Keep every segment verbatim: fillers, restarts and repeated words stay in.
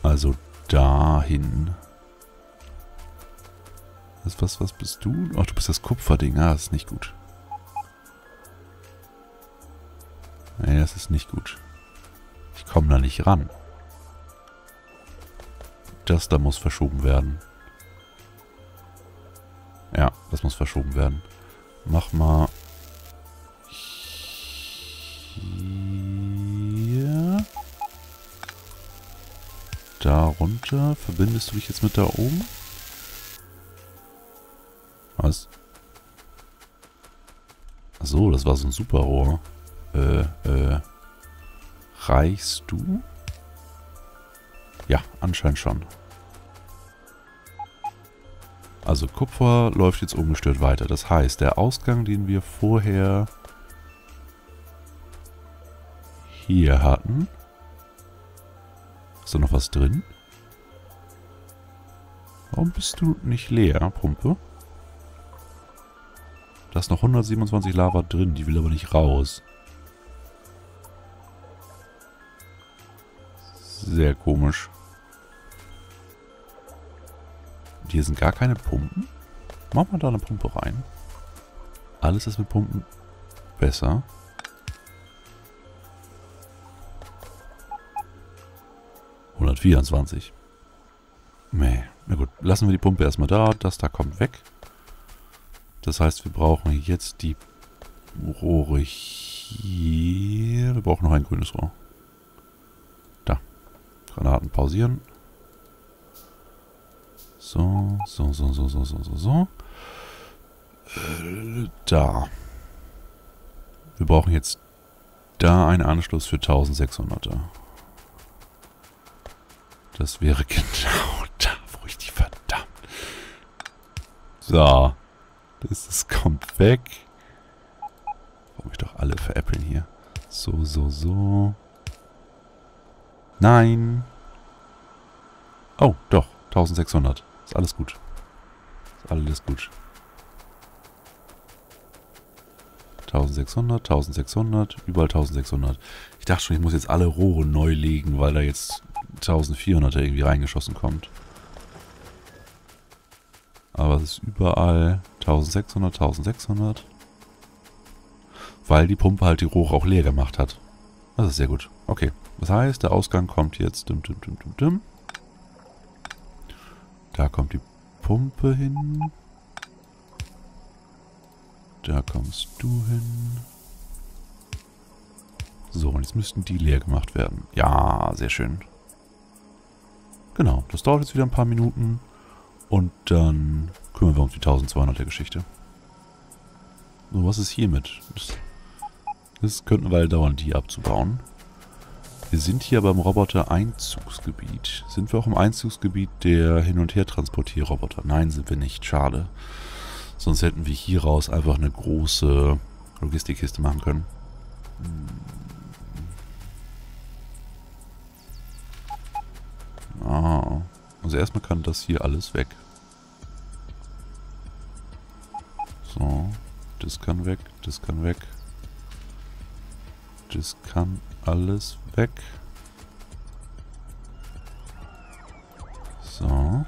Also dahin. Was, was, was bist du? Ach, du bist das Kupferding. Ah, das ist nicht gut. Nee, das ist nicht gut. Ich komme da nicht ran. Das da muss verschoben werden. Ja, das muss verschoben werden. Mach mal hier. Da runter. Verbindest du dich jetzt mit da oben? Was? Achso, das war so ein Superrohr. Äh, äh. Reichst du? Ja, anscheinend schon. Also Kupfer läuft jetzt ungestört weiter. Das heißt, der Ausgang, den wir vorher hier hatten. Ist da noch was drin? Warum bist du nicht leer, Pumpe? Da ist noch hundertsiebenundzwanzig Lava drin, die will aber nicht raus. Sehr komisch. Und hier sind gar keine Pumpen. Machen wir da eine Pumpe rein. Alles ist mit Pumpen besser. hundertvierundzwanzig. Nee. Na gut, lassen wir die Pumpe erstmal da. Das da kommt weg. Das heißt, wir brauchen jetzt die Rohre hier. Wir brauchen noch ein grünes Rohr. Da. Granaten pausieren. So, so, so, so, so, so, so, so. Äh, da. Wir brauchen jetzt da einen Anschluss für eintausendsechshunderter. Das wäre genau da, wo ich die verdammt. So. Das, das kommt weg. Warum ich doch alle veräppeln hier. So, so, so. Nein. Oh, doch. eintausendsechshundert. Ist alles gut. Ist alles gut. eintausendsechshundert, eintausendsechshundert, überall eintausendsechshundert. Ich dachte schon, ich muss jetzt alle Rohre neu legen, weil da jetzt eintausendvierhunderter irgendwie reingeschossen kommt. Aber es ist überall eintausendsechshundert, eintausendsechshundert. Weil die Pumpe halt die Rohre auch leer gemacht hat. Das ist sehr gut. Okay. Das heißt, der Ausgang kommt jetzt. Dim, dim, dim, dim, dim. Da kommt die Pumpe hin. Da kommst du hin. So, und jetzt müssten die leer gemacht werden. Ja, sehr schön. Genau, das dauert jetzt wieder ein paar Minuten. Und dann kümmern wir uns um die eintausendzweihunderter Geschichte. So, was ist hiermit? Das, das könnte eine Weile dauern, die abzubauen. Wir sind hier beim Roboter-Einzugsgebiet. Sind wir auch im Einzugsgebiet der Hin- und Her-Transportierroboter? Nein, sind wir nicht. Schade. Sonst hätten wir hier raus einfach eine große Logistikkiste machen können. Ah. Also erstmal kann das hier alles weg. So. Das kann weg. Das kann weg. Das kann alles weg. So.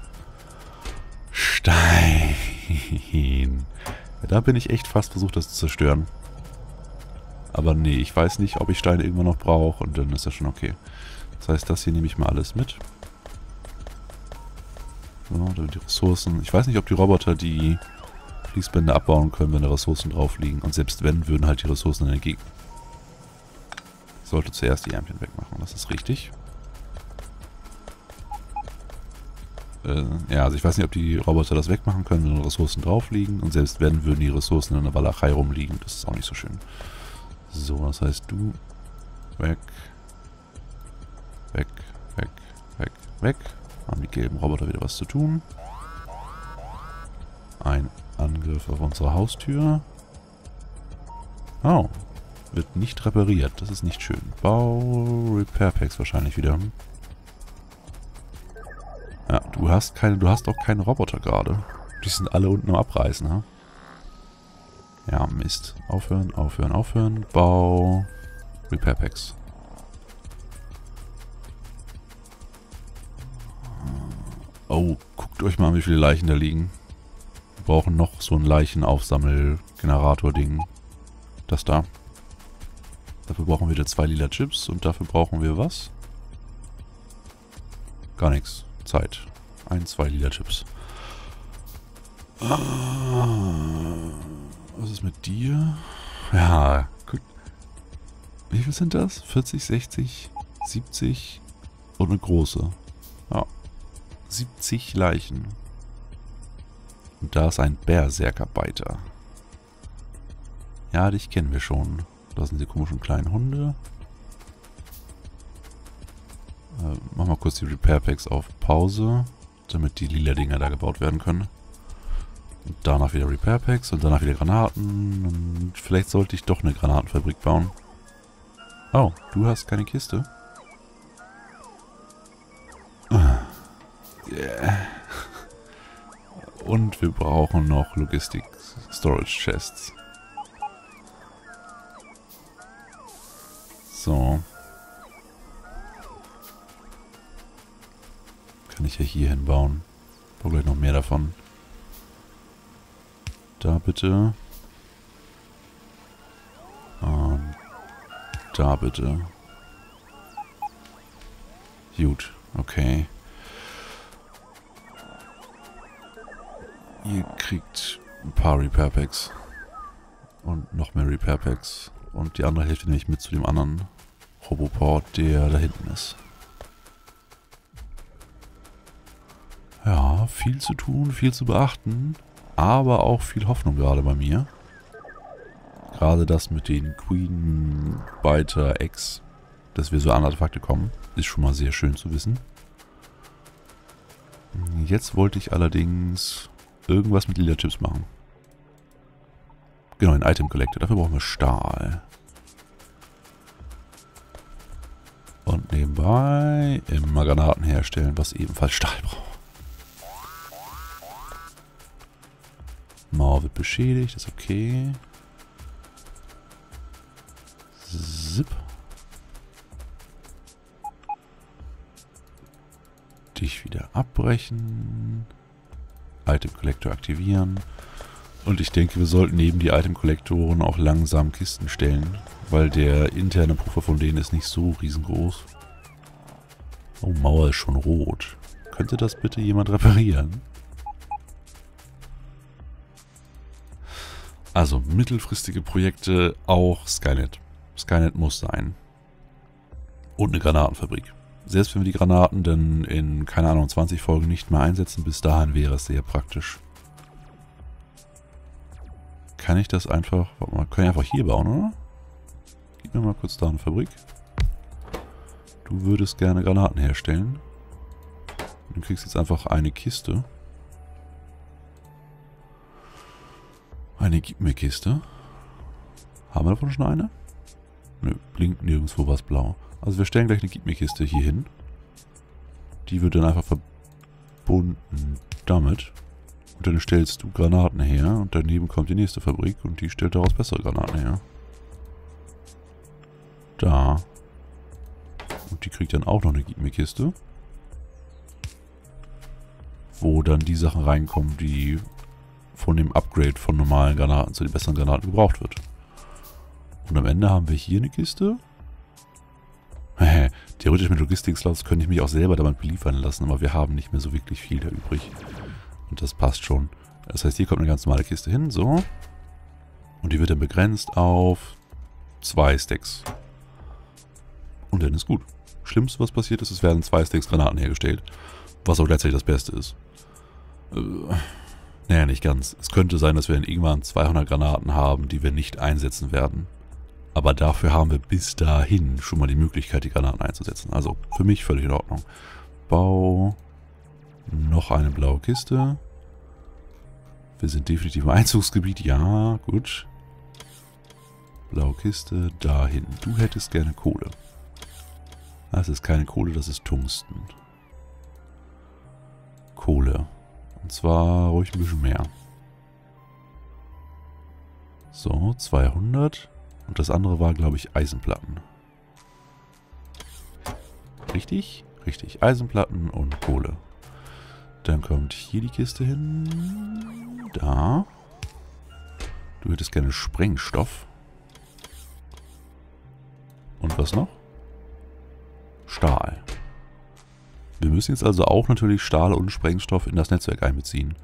Stein. Ja, da bin ich echt fast versucht, das zu zerstören. Aber nee, ich weiß nicht, ob ich Steine irgendwann noch brauche und dann ist das schon okay. Das heißt, das hier nehme ich mal alles mit. So, die Ressourcen. Ich weiß nicht, ob die Roboter die Fließbänder abbauen können, wenn da Ressourcen drauf liegen. Und selbst wenn, würden halt die Ressourcen dann entgegen. Ich sollte zuerst die Ärmchen wegmachen, das ist richtig. Äh, ja, also ich weiß nicht, ob die Roboter das wegmachen können, wenn Ressourcen drauf liegen. Und selbst wenn, würden die Ressourcen in der Walachei rumliegen. Das ist auch nicht so schön. So, das heißt, du weg, weg, weg, weg, weg. Haben die gelben Roboter wieder was zu tun. Ein Angriff auf unsere Haustür. Oh, wird nicht repariert. Das ist nicht schön. Bau Repair Packs wahrscheinlich wieder. Ja, du hast keine, du hast auch keine Roboter gerade. Die sind alle unten am Abreißen, ha? Ja, Mist. Aufhören, aufhören, aufhören. Bau Repair Packs. Oh, guckt euch mal an, wie viele Leichen da liegen. Wir brauchen noch so ein Leichenaufsammel-Generator-Ding. Das da. Dafür brauchen wir wieder zwei lila Chips und dafür brauchen wir was? Gar nichts. Zeit. Ein, zwei lila Chips. Ah, was ist mit dir? Ja, gut. Wie viel sind das? vierzig, sechzig, siebzig und eine große. Ja. siebzig Leichen. Und da ist ein Berserker-Biter. Ja, dich kennen wir schon. Da sind die komischen kleinen Hunde. Äh, mach mal kurz die Repair Packs auf Pause, damit die lila Dinger da gebaut werden können. Und danach wieder Repair Packs und danach wieder Granaten. Und vielleicht sollte ich doch eine Granatenfabrik bauen. Oh, du hast keine Kiste? Yeah. Und wir brauchen noch Logistik Storage Chests. So. Kann ich ja hier hinbauen. Ich brauche gleich noch mehr davon. Da bitte. Und da bitte. Gut, okay. Ihr kriegt ein paar Repair Packs. Und noch mehr Repair Packs. Und die andere Hälfte nehme ich mit zu dem anderen Roboport, der da hinten ist. Ja, viel zu tun, viel zu beachten. Aber auch viel Hoffnung gerade bei mir. Gerade das mit den Queen Biter Eggs, dass wir so an Artefakte kommen, ist schon mal sehr schön zu wissen. Jetzt wollte ich allerdings irgendwas mit lila Chips machen. Genau, ein Item Collector. Dafür brauchen wir Stahl. Und nebenbei immer Granaten herstellen, was ebenfalls Stahl braucht. Mauer wird beschädigt, ist okay. Zip. Dich wieder abbrechen. Item Collector aktivieren. Und ich denke, wir sollten neben die Item Kollektoren auch langsam Kisten stellen, weil der interne Puffer von denen ist nicht so riesengroß. Oh, Mauer ist schon rot. Könnte das bitte jemand reparieren? Also, mittelfristige Projekte, auch Skynet. Skynet muss sein. Und eine Granatenfabrik. Selbst wenn wir die Granaten dann in, keine Ahnung, zwanzig Folgen nicht mehr einsetzen, bis dahin wäre es sehr praktisch. Kann ich das einfach... Warte mal, kann ich einfach hier bauen, oder? Gib mir mal kurz da eine Fabrik. Du würdest gerne Granaten herstellen. Du kriegst jetzt einfach eine Kiste. Eine Gib mir Kiste. Haben wir davon schon eine? Nö, blinkt nirgendwo was blau. Also wir stellen gleich eine Gib mir Kiste hier hin. Die wird dann einfach verbunden damit. Und dann stellst du Granaten her und daneben kommt die nächste Fabrik und die stellt daraus bessere Granaten her. Da. Und die kriegt dann auch noch eine Gib mir Kiste. Wo dann die Sachen reinkommen, die von dem Upgrade von normalen Granaten zu den besseren Granaten gebraucht wird. Und am Ende haben wir hier eine Kiste. Theoretisch mit Logistik-Slots könnte ich mich auch selber damit beliefern lassen, aber wir haben nicht mehr so wirklich viel da übrig. Und das passt schon. Das heißt, hier kommt eine ganz normale Kiste hin, so. Und die wird dann begrenzt auf zwei Stacks. Und dann ist gut. Schlimmste, was passiert ist, es werden zwei Stacks Granaten hergestellt. Was auch gleichzeitig das Beste ist. Äh, naja, nicht ganz. Es könnte sein, dass wir dann irgendwann zweihundert Granaten haben, die wir nicht einsetzen werden. Aber dafür haben wir bis dahin schon mal die Möglichkeit, die Granaten einzusetzen. Also für mich völlig in Ordnung. Bau noch eine blaue Kiste. Wir sind definitiv im Einzugsgebiet. Ja, gut. Blaue Kiste dahin. Du hättest gerne Kohle. Das ist keine Kohle, das ist Tungsten. Kohle. Und zwar ruhig ein bisschen mehr. So, zweihundert. Und das andere war, glaube ich, Eisenplatten. Richtig? Richtig. Eisenplatten und Kohle. Dann kommt hier die Kiste hin. Da. Du hättest gerne Sprengstoff. Und was noch? Stahl. Wir müssen jetzt also auch natürlich Stahl und Sprengstoff in das Netzwerk einbeziehen.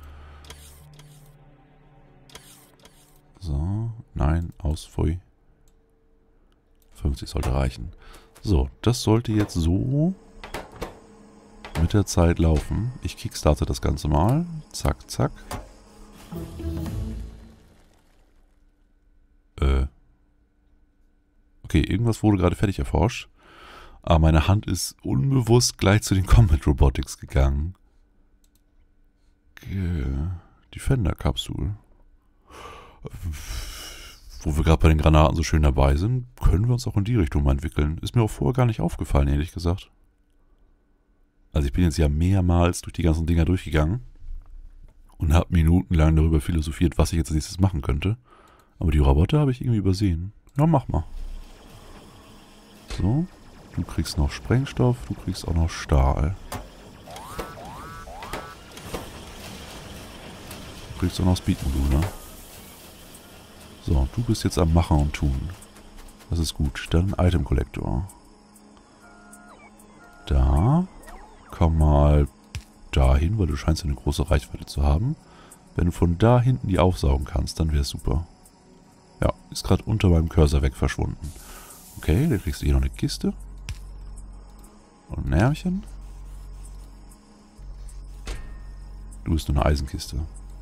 So, nein, aus, pfui. fünfzig sollte reichen. So, das sollte jetzt so mit der Zeit laufen. Ich kickstarte das Ganze mal. Zack, zack. Äh. Okay, irgendwas wurde gerade fertig erforscht. Aber meine Hand ist unbewusst gleich zu den Combat Robotics gegangen. Defender-Kapsul. Wo wir gerade bei den Granaten so schön dabei sind, können wir uns auch in die Richtung mal entwickeln. Ist mir auch vorher gar nicht aufgefallen, ehrlich gesagt. Also ich bin jetzt ja mehrmals durch die ganzen Dinger durchgegangen und habe minutenlang darüber philosophiert, was ich jetzt als nächstes machen könnte. Aber die Roboter habe ich irgendwie übersehen. Ja, mach mal. So, du kriegst noch Sprengstoff, du kriegst auch noch Stahl. Du kriegst auch noch Speedmodule. So, du bist jetzt am Machen und Tun. Das ist gut. Dann Item Collector. Da. Komm mal dahin, weil du scheinst eine große Reichweite zu haben. Wenn du von da hinten die aufsaugen kannst, dann wäre es super. Ja, ist gerade unter meinem Cursor weg verschwunden. Okay, dann kriegst du hier noch eine Kiste. Und ein Ärmchen. Du bist nur eine Eisenkiste.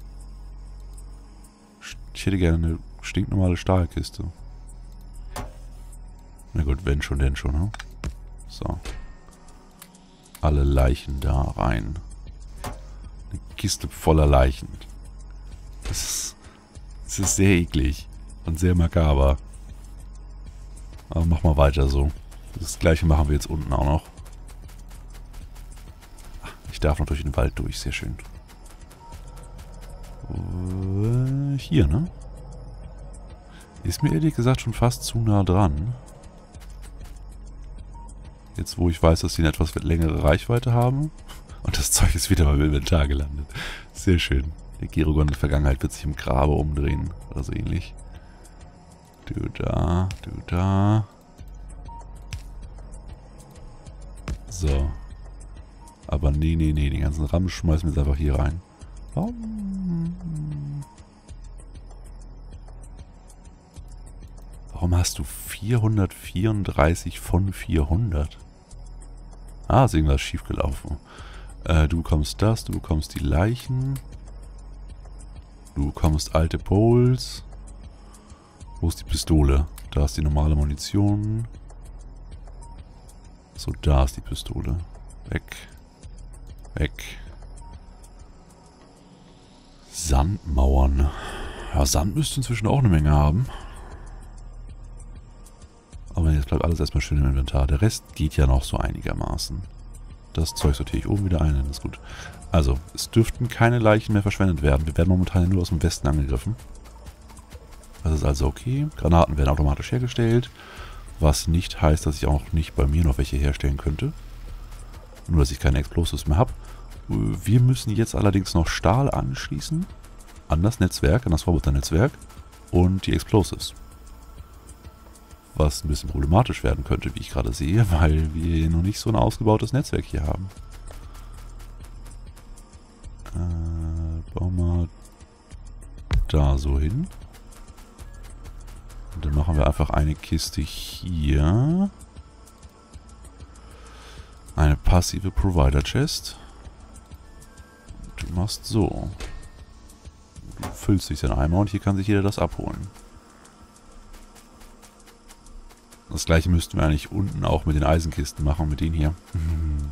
Ich hätte gerne eine stinknormale Stahlkiste. Na gut, wenn schon, denn schon, ne? So. Alle Leichen da rein. Eine Kiste voller Leichen. Das ist, das ist sehr eklig und sehr makaber. Aber mach mal weiter so. Das gleiche machen wir jetzt unten auch noch. Ich darf noch durch den Wald durch, sehr schön. Äh, hier, ne? Ist mir ehrlich gesagt schon fast zu nah dran. Jetzt, wo ich weiß, dass sie eine etwas längere Reichweite haben. Und das Zeug ist wieder beim Inventar gelandet. Sehr schön. Der Gerogon der Vergangenheit wird sich im Grabe umdrehen. Oder so ähnlich. Du da, du da. So. Aber nee, nee, nee. Den ganzen Ramsch schmeißen wir jetzt einfach hier rein. Warum? Warum hast du vierhundertvierunddreißig von vierhundert? Ah, ist irgendwas schiefgelaufen. Äh, du bekommst das, du bekommst die Leichen. Du bekommst alte Poles. Wo ist die Pistole? Da ist die normale Munition. So, da ist die Pistole. Weg. Weg. Sandmauern. Ja, Sand müsste inzwischen auch eine Menge haben. Aber jetzt bleibt alles erstmal schön im Inventar. Der Rest geht ja noch so einigermaßen. Das Zeug sortiere ich oben wieder ein, dann ist gut. Also, es dürften keine Leichen mehr verschwendet werden. Wir werden momentan nur aus dem Westen angegriffen. Das ist also okay. Granaten werden automatisch hergestellt. Was nicht heißt, dass ich auch nicht bei mir noch welche herstellen könnte. Nur, dass ich keine Explosives mehr habe. Wir müssen jetzt allerdings noch Stahl anschließen. An das Netzwerk, an das Roboternetzwerk. Und die Explosives. Was ein bisschen problematisch werden könnte, wie ich gerade sehe, weil wir noch nicht so ein ausgebautes Netzwerk hier haben. Äh, bauen wir da so hin. Und dann machen wir einfach eine Kiste hier. Eine passive Provider Chest. Du machst so. Du füllst dich dann einmal und hier kann sich jeder das abholen. Das gleiche müssten wir eigentlich unten auch mit den Eisenkisten machen, mit denen hier. Hm.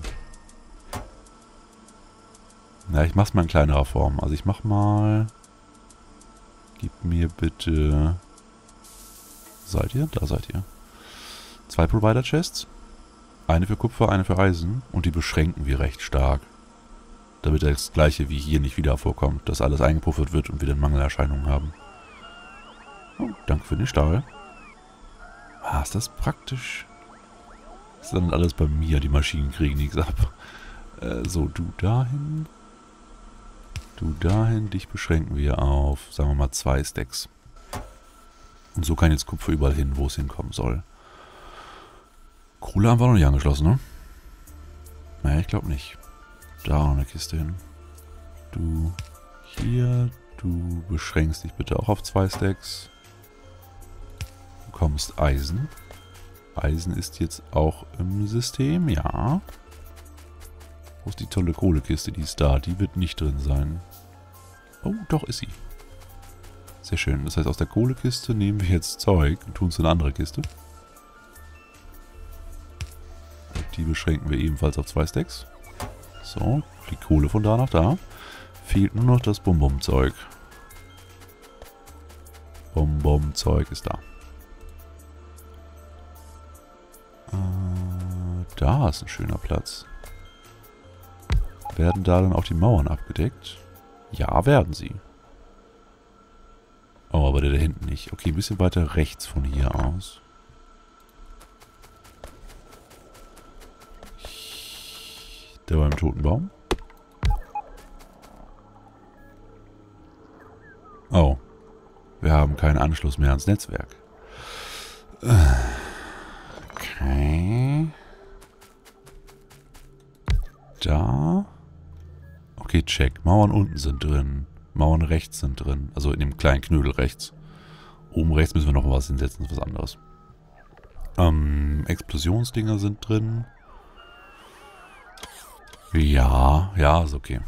Na, ich mach's mal in kleinerer Form. Also ich mach mal... Gib mir bitte... Seid ihr? Da seid ihr. Zwei Provider-Chests. Eine für Kupfer, eine für Eisen. Und die beschränken wir recht stark. Damit das gleiche wie hier nicht wieder vorkommt. Dass alles eingepuffert wird und wir dann Mangelerscheinungen haben. Oh, danke für den Stahl. Ah, ist das praktisch? Das ist dann alles bei mir. Die Maschinen kriegen nichts ab. Äh, so, du dahin. Du dahin, dich beschränken wir auf, sagen wir mal, zwei Stacks. Und so kann jetzt Kupfer überall hin, wo es hinkommen soll. Kohle haben wir noch nicht angeschlossen, ne? Naja, ich glaube nicht. Da noch eine Kiste hin. Du hier, du beschränkst dich bitte auch auf zwei Stacks. Du bekommst Eisen. Eisen ist jetzt auch im System, ja. Wo ist die tolle Kohlekiste? Die ist da. Die wird nicht drin sein. Oh, doch ist sie. Sehr schön. Das heißt, aus der Kohlekiste nehmen wir jetzt Zeug und tun es in eine andere Kiste. Die beschränken wir ebenfalls auf zwei Stacks. So, die Kohle von da nach da. Fehlt nur noch das Bum-Bum-Zeug. Bum-Bum-Zeug ist da. Äh, da ist ein schöner Platz. Werden da dann auch die Mauern abgedeckt? Ja, werden sie. Oh, aber der da hinten nicht. Okay, ein bisschen weiter rechts von hier aus. Der beim Totenbaum. Oh. Wir haben keinen Anschluss mehr ans Netzwerk. Okay. Da. Okay, check. Mauern unten sind drin. Mauern rechts sind drin. Also in dem kleinen Knödel rechts. Oben rechts müssen wir noch was hinsetzen. Das ist was anderes. Ähm, Explosionsdinger sind drin. Ja, ja, ist okay.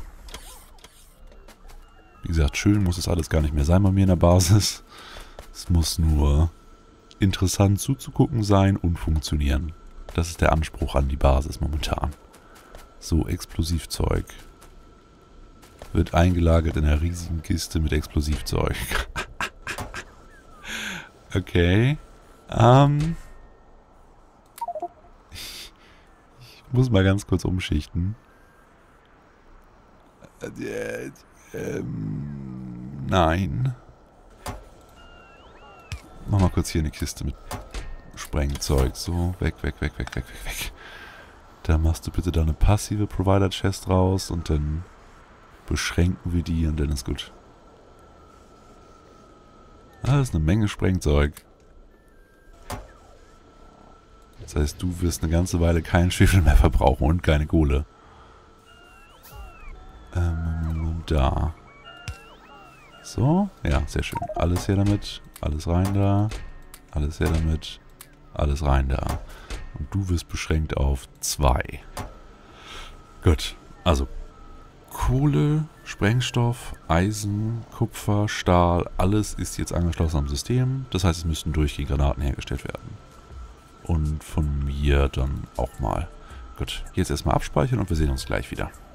Wie gesagt, schön muss es alles gar nicht mehr sein bei mir in der Basis. Es muss nur interessant zuzugucken sein und funktionieren. Das ist der Anspruch an die Basis momentan. So, Explosivzeug. Wird eingelagert in einer riesigen Kiste mit Explosivzeug. Okay. Ähm. Ich, ich muss mal ganz kurz umschichten. Äh, ähm, nein. Mach mal kurz hier eine Kiste mit Sprengzeug. So, weg, weg, weg, weg, weg, weg, weg. Da machst du bitte da eine passive Provider-Chest raus und dann beschränken wir die und dann ist gut. Ah, das ist eine Menge Sprengzeug. Das heißt, du wirst eine ganze Weile keinen Schwefel mehr verbrauchen und keine Kohle. Ähm, da. So, ja, sehr schön. Alles her damit, alles rein da, alles her damit, alles rein da. Und du wirst beschränkt auf zwei. Gut, also Kohle, Sprengstoff, Eisen, Kupfer, Stahl, alles ist jetzt angeschlossen am System. Das heißt, es müssten durchgehend Granaten hergestellt werden. Und von mir dann auch mal. Gut, jetzt erstmal abspeichern und wir sehen uns gleich wieder.